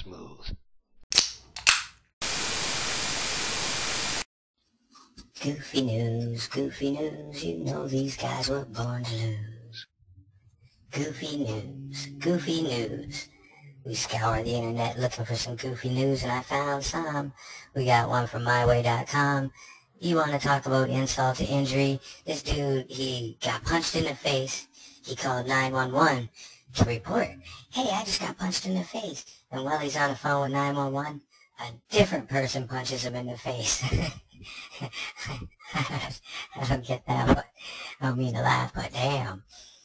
smooth. Goofy news, you know these guys were born to lose. Goofy news. We scoured the internet looking for some goofy news and I found some. We got one from myway.com. You want to talk about insult to injury? This dude, he got punched in the face. He called 911 to report, hey, I just got punched in the face. And while he's on the phone with 911, a different person punches him in the face. I don't get that, but I don't mean to laugh, but damn.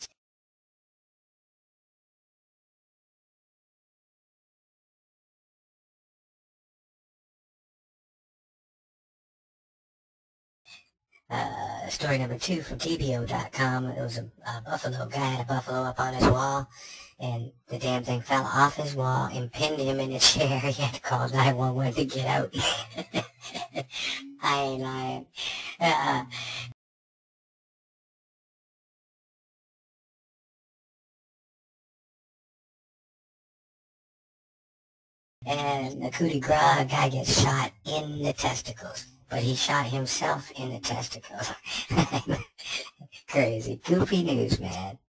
Story number 2 from TBO.com. It was a buffalo guy had a buffalo up on his wall, and the damn thing fell off his wall and pinned him in a chair. He had to call 911 to get out. I ain't lying. And the coup de grace guy gets shot in the testicles, but he shot himself in the testicles. Crazy. Goofy news, man.